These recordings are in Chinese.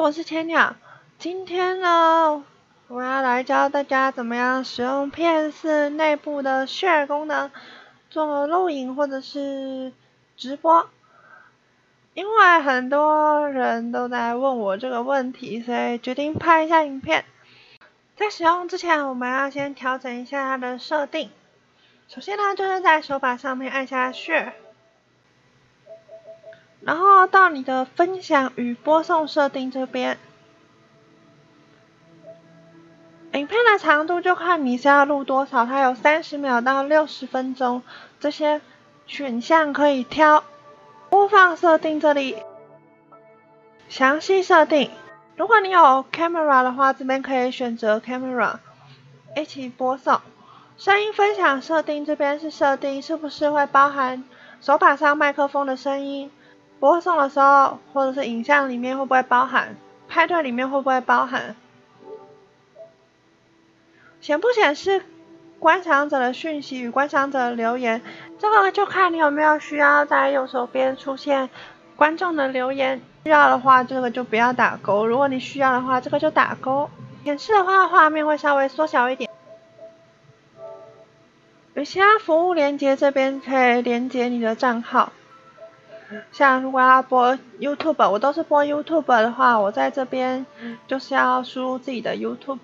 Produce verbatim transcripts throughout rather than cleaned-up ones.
我是千鸟。今天呢，我要来教大家怎么样使用 P S 内部的 Share 功能做录影或者是直播。因为很多人都在问我这个问题，所以决定拍一下影片。在使用之前，我们要先调整一下它的设定。首先呢，就是在手把上面按下 Share。然后到你的分享与播送设定这边，影片的长度就看你是要录多少，它有三十秒到六十分钟，这些选项可以挑。播放设定这里，详细设定，如果你有 camera 的话，这边可以选择 camera 一起播送。声音分享设定这边是设定是不是会包含手把上麦克风的声音。播送的时候，或者是影像里面会不会包含？派对里面会不会包含？显不显示观赏者的讯息与观赏者的留言？这个就看你有没有需要在右手边出现观众的留言。需要的话，这个就不要打勾；如果你需要的话，这个就打勾。显示的话，画面会稍微缩小一点。与其他服务连接这边可以连接你的账号。像如果要播 YouTube， 我都是播 YouTube 的话，我在这边就是要输入自己的 YouTube。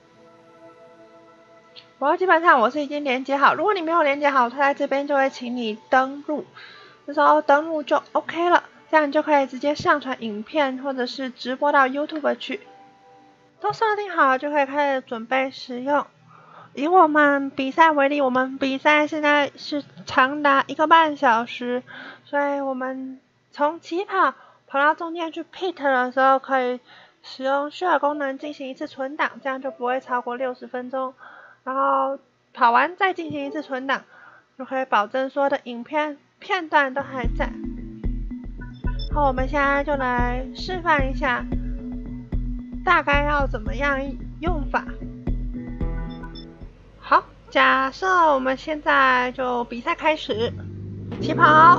我基本上我是已经连接好，如果你没有连接好，它在这边就会请你登录，这时候登录就 OK 了，这样你就可以直接上传影片或者是直播到 YouTube 去。都设定好了就可以开始准备使用。以我们比赛为例，我们比赛现在是长达一个半小时，所以我们从起跑跑到中间去 pit 的时候，可以使用 Share 功能进行一次存档，这样就不会超过六十分钟。然后跑完再进行一次存档，就可以保证所有的影片片段都还在。好，我们现在就来示范一下，大概要怎么样用法。好，假设我们现在就比赛开始，起跑。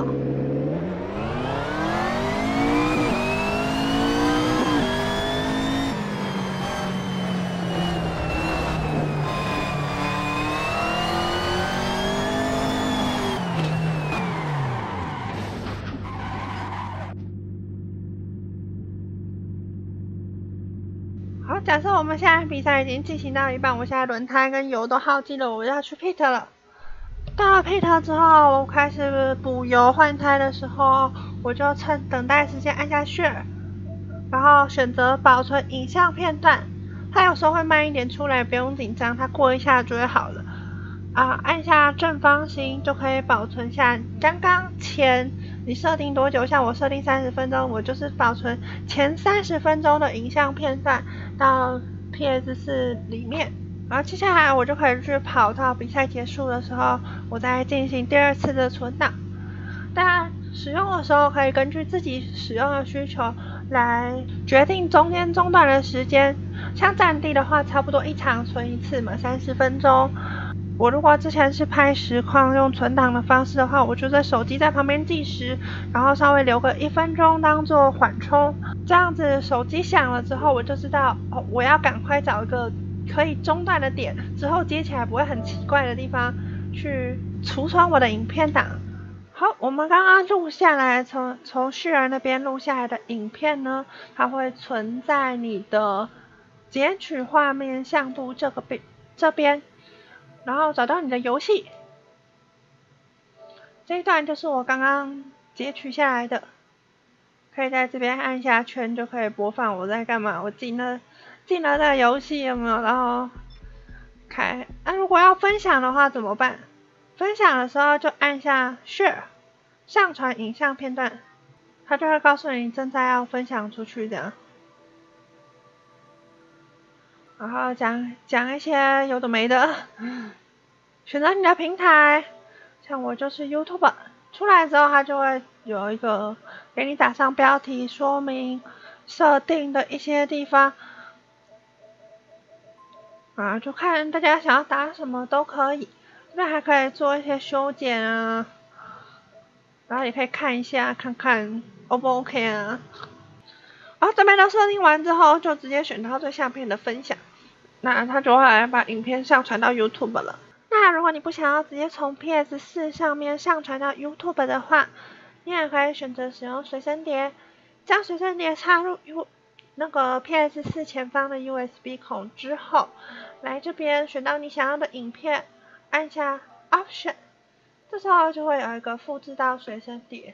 好，假设我们现在比赛已经进行到一半，我现在轮胎跟油都耗尽了，我要去 pit 了。到了 pit 之后，我开始补油换胎的时候，我就趁等待时间按下 Share， 然后选择保存影像片段。它有时候会慢一点出来，不用紧张，它过一下就会好了。啊，按下正方形就可以保存下刚刚前你设定多久，像我设定三十分钟，我就是保存前三十分钟的影像片段到 P S 四 里面。然后接下来我就可以去跑到比赛结束的时候，我再进行第二次的存档。大家使用的时候可以根据自己使用的需求来决定中间中断的时间。像战地的话，差不多一场存一次嘛，三十分钟。我如果之前是拍实况用存档的方式的话，我就在手机在旁边计时，然后稍微留个一分钟当做缓冲，这样子手机响了之后，我就知道哦，我要赶快找一个可以中断的点，之后接起来不会很奇怪的地方去储存我的影片档。好，我们刚刚录下来，从从Share那边录下来的影片呢，它会存在你的截取画面相簿这个边这边。然后找到你的游戏，这一段就是我刚刚截取下来的，可以在这边按下圈就可以播放我在干嘛。我进了进了这个游戏有没有？然后开。那、啊、如果要分享的话怎么办？分享的时候就按下 Share， 上传影像片段，它就会告诉你正在要分享出去的。然后讲讲一些有的没的，选择你的平台，像我就是 YouTube， 出来之后它就会有一个给你打上标题、说明、设定的一些地方，啊，就看大家想要打什么都可以。这边还可以做一些修剪啊，然后也可以看一下看看 O 不 OK 啊。哦， 然后这边都设定完之后，就直接选到最下面的分享，那它就会把影片上传到 YouTube 了。那如果你不想要直接从 P S 四 上面上传到 YouTube 的话，你也可以选择使用随身碟，将随身碟插入 U 那个 P S 四 前方的 U S B 孔之后，来这边选到你想要的影片，按下 Option， 这时候就会有一个复制到随身碟。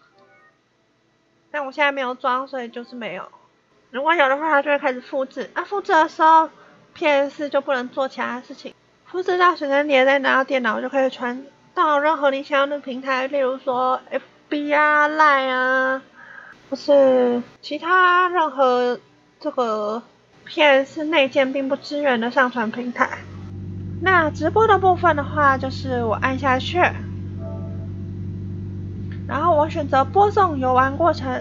但我现在没有装，所以就是没有。如果有的话，它就会开始复制。啊，复制的时候 P S 四 就不能做其他事情。复制到随身碟，再拿到电脑就可以传到任何你想要的平台，例如说 F B 啊、Line 啊，或是其他任何这个 P S 四 内建并不支援的上传平台。那直播的部分的话，就是我按下去，然后我选择播送游玩过程，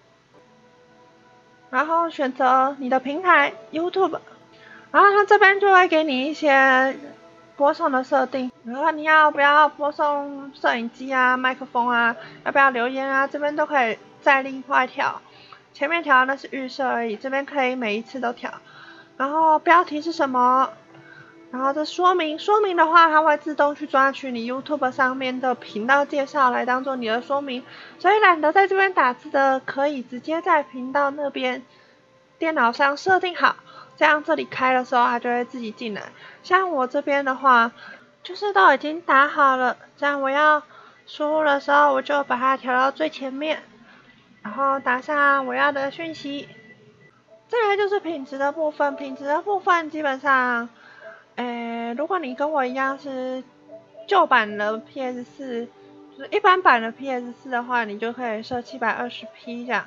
然后选择你的平台 YouTube， 然后它这边就会给你一些播送的设定，然后你要不要播送摄影机啊、麦克风啊，要不要留言啊，这边都可以再另外调。前面调的那是预设而已，这边可以每一次都调。然后标题是什么？然后这说明，说明的话，它会自动去抓取你 YouTube 上面的频道介绍来当做你的说明，所以懒得在这边打字的，可以直接在频道那边电脑上设定好，这样这里开的时候它就会自己进来。像我这边的话，就是都已经打好了，这样我要输入的时候，我就把它调到最前面，然后打上我要的讯息。再来就是品质的部分，品质的部分基本上。诶，如果你跟我一样是旧版的 P S 四， 就是一般版的 P S 四 的话，你就可以设 七百二十 P 这样。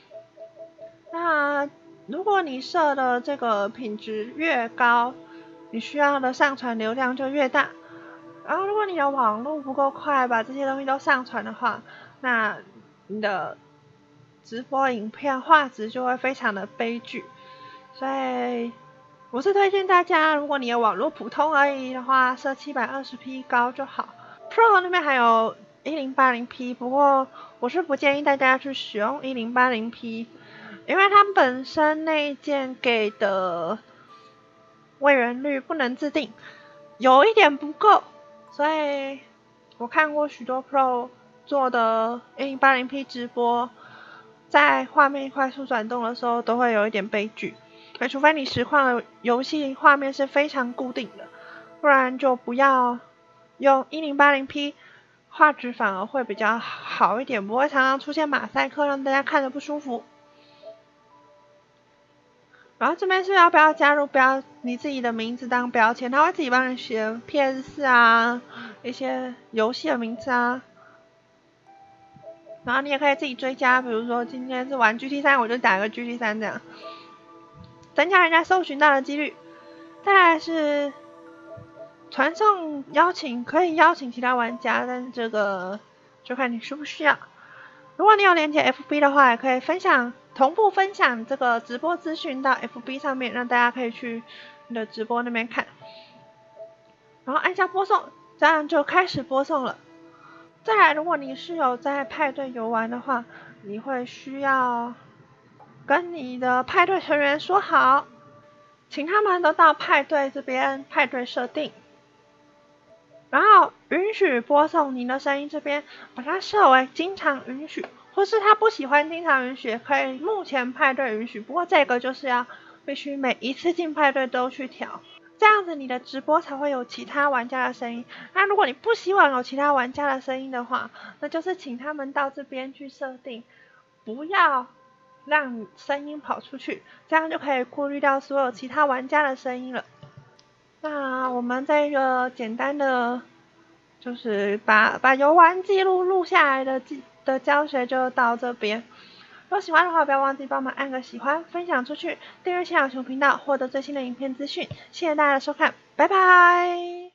那如果你设的这个品质越高，你需要的上传流量就越大。然后如果你的网络不够快，把这些东西都上传的话，那你的直播影片画质就会非常的悲剧。所以我是推荐大家，如果你的网络普通而已的话，设 七百二十 P 高就好。Pro 那边还有 一零八零 P， 不过我是不建议大家去使用 一零八零 P， 因为它本身内建给的位元率不能自定，有一点不够，所以我看过许多 Pro 做的 一零八零 P 直播，在画面快速转动的时候都会有一点悲剧。除非你实况的游戏画面是非常固定的，不然就不要用 一零八零 P， 画质反而会比较好一点，不会常常出现马赛克让大家看得不舒服。然后这边是要不要加入标你自己的名字当标签，它会自己帮你写 P S 四 啊，一些游戏的名字啊。然后你也可以自己追加，比如说今天是玩 G T 三，我就打个 G T 三这样。增加人家搜寻到的几率。再来是传送邀请，可以邀请其他玩家，但是这个就看你需不需要。如果你有连接 F B 的话，也可以分享同步分享这个直播资讯到 F B 上面，让大家可以去你的直播那边看。然后按下播送，这样就开始播送了。再来，如果你是有在派对游玩的话，你会需要跟你的派对成员说好，请他们都到派对这边派对设定，然后允许播送您的声音这边把它设为经常允许，或是他不喜欢经常允许，可以目前派对允许，不过这个就是要必须每一次进派对都去调，这样子你的直播才会有其他玩家的声音。那如果你不希望有其他玩家的声音的话，那就是请他们到这边去设定，不要让声音跑出去，这样就可以过滤掉所有其他玩家的声音了。那我们这个简单的就是把把游玩记录录下来的的教学就到这边。如果喜欢的话，不要忘记帮忙按个喜欢，分享出去，订阅谢小熊频道，获得最新的影片资讯。谢谢大家的收看，拜拜。